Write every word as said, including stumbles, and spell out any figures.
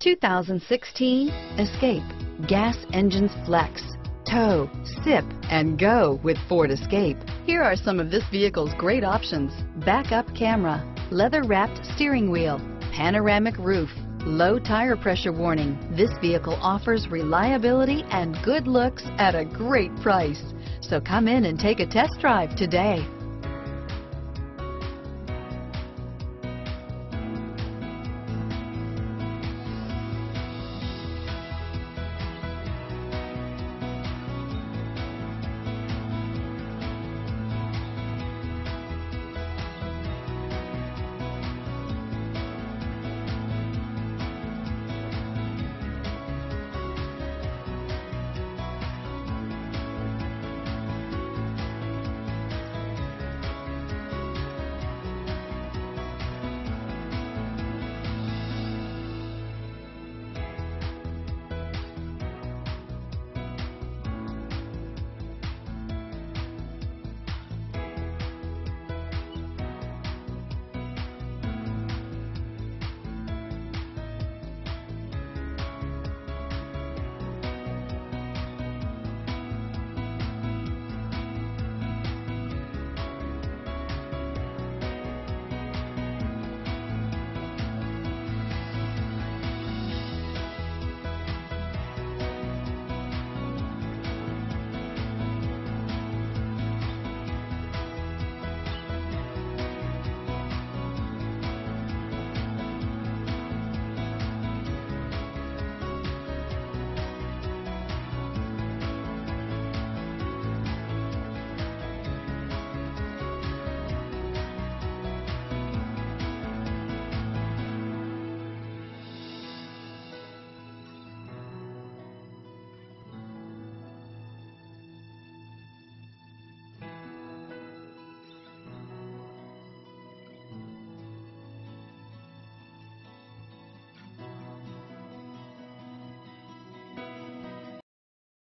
two thousand sixteen Escape. Gas engines flex, tow, sip, and go with Ford Escape. Here are some of this vehicle's great options: backup camera, leather-wrapped steering wheel, panoramic roof, low tire pressure warning. This vehicle offers reliability and good looks at a great price. So come in and take a test drive today.